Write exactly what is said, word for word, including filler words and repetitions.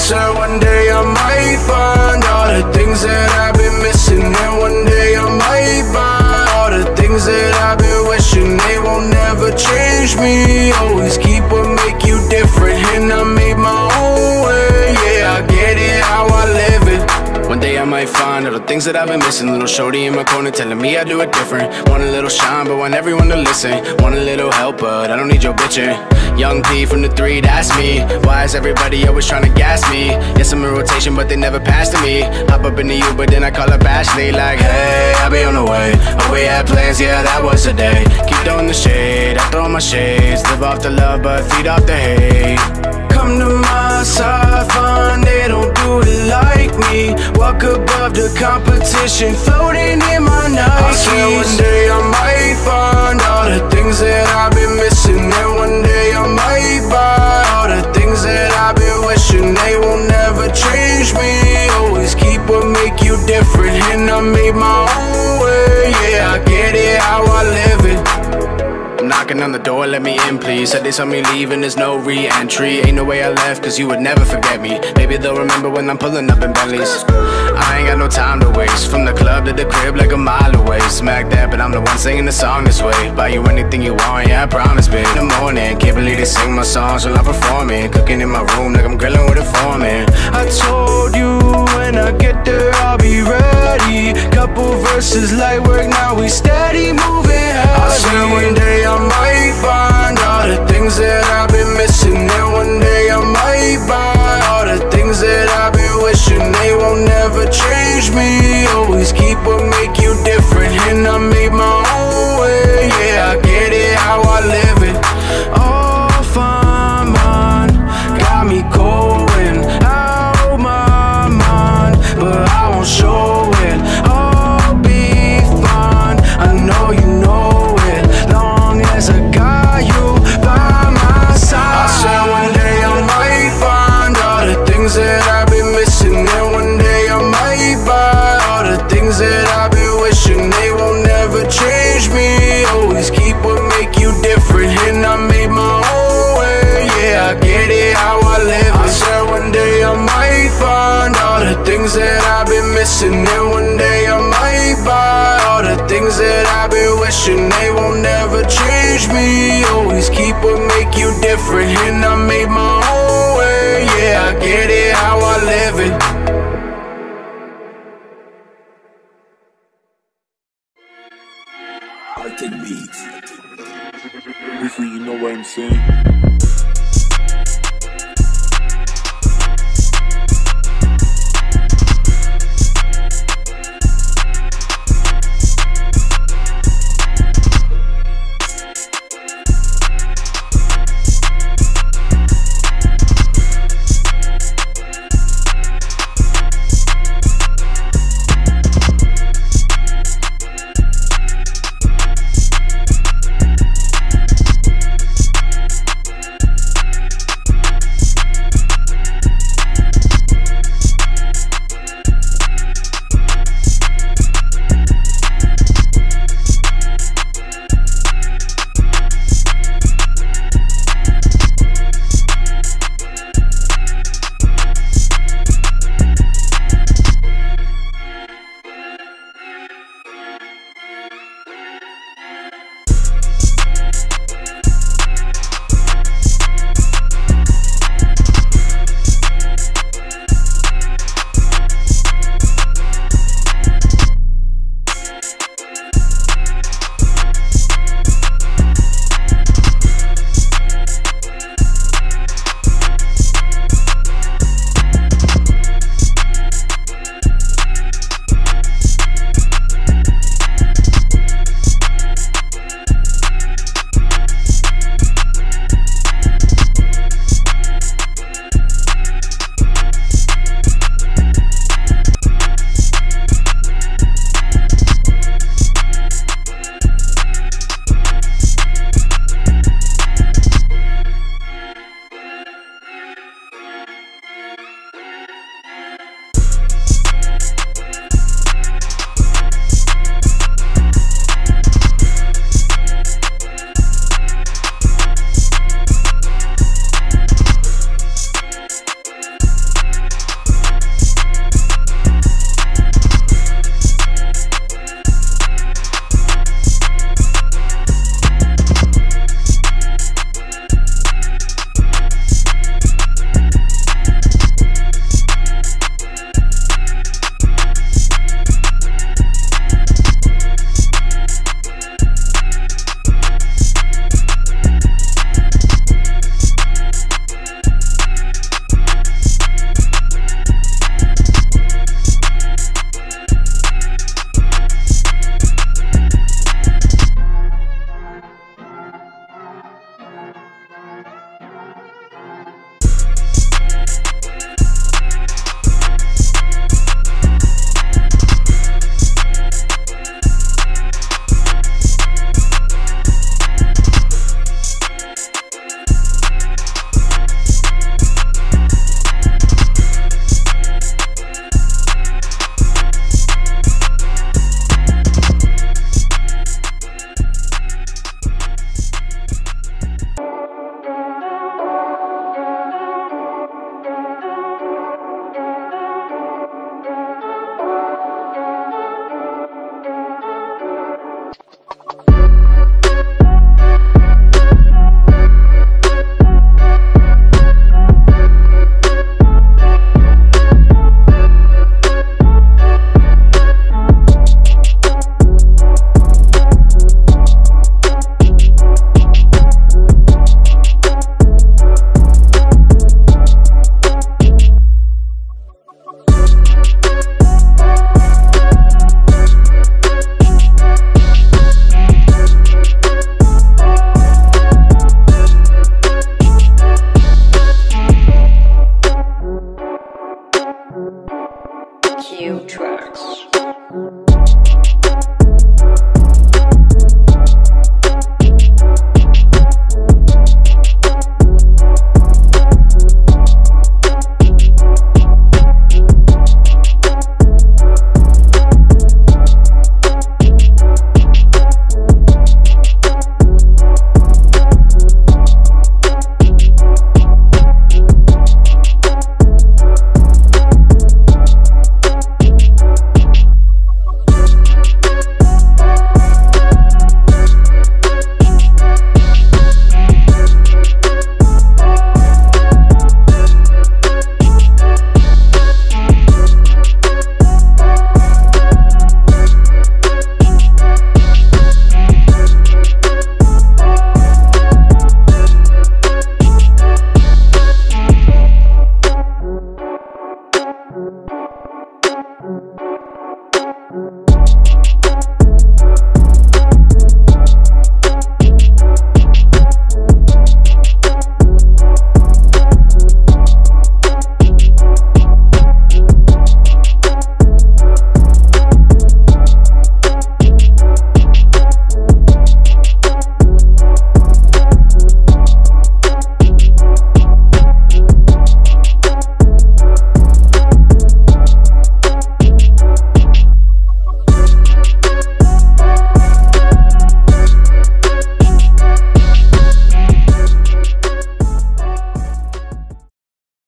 said one day I might find all the things that I've been missing, and one day I might buy all the things that I've been wishing. They won't never change me, always keep what make you different. And I made my own way, yeah, I get it how I live it. One day I might find all the things that I've been missing. Little shorty in my corner telling me I do it different. Want a little shine, but want everyone to listen. Want a little help, but I don't need your bitching. Young P from the three, that's me. Why is everybody always trying to gas me? Yes, I'm in rotation, but they never pass to me. Hop up into you, but then I call up Ashley like, hey, I'll be on the way. Oh, we had plans, yeah, that was the day. Keep throwing the shade, I throw my shades. Live off the love, but feed off the hate. Come to my side, find they don't do it like me. Walk above the competition, floating in my Nikes. I said one day I might find all the things that I've been missing, and one day I might buy all the things that I've been wishing. They will never change me, always keep what make you different. And I made my own way, yeah, I get it how I live it. I'm knocking on the door, let me in please. Said they saw me leave and there's no re-entry. Ain't no way I left cause you would never forget me. Maybe they'll remember when I'm pulling up in Bentleys. I ain't got no time to waste. From the club to the crib like a mile away. Smack that, but I'm the one singing the song this way. Buy you anything you want, yeah I promise, babe. In the morning, can't believe they sing my songs while I'm performing. Cooking in my room like I'm grilling with a foreman. I told you when I get there I'll be ready. Couple verses, light work, now we steady moving heavy. I said one day I might find all the things that I've been missing, and one day I might buy all the things that I've been wishing. They won't never change me, always keep what make you different. And I made my own way, yeah, I get it how I live it. Off my mind, got me going out my mind, but I won't show it. I'll be fine, I know you know it, long as I got you by my side. I said one day I might find all the things that I've been missing, and one day I might buy all the things that I've been wishing. They won't never change me, always keep what make you different. And I made my own way, yeah, I get it how I live it. I said one day I might find all the things that I've been missing, and one day I might buy all the things that I've been wishing. They won't never change me, always keep what make you different. And I made my